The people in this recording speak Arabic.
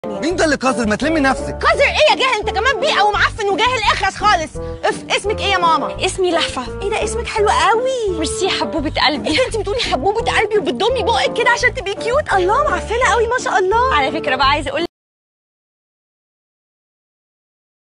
مين ده اللي قذر؟ ما تلمي نفسك. قذر ايه يا جاهل؟ انت كمان بيئه ومعفن وجاهل اخرس خالص. اسمك ايه يا ماما؟ اسمي لهفه. ايه ده اسمك حلو قوي. ميرسي يا حبوبه قلبي. ايه انت بتقولي حبوبه قلبي وبتضمي بقك كده عشان تبقي كيوت؟ الله معفنه قوي ما شاء الله. على فكره بقى عايزه اقول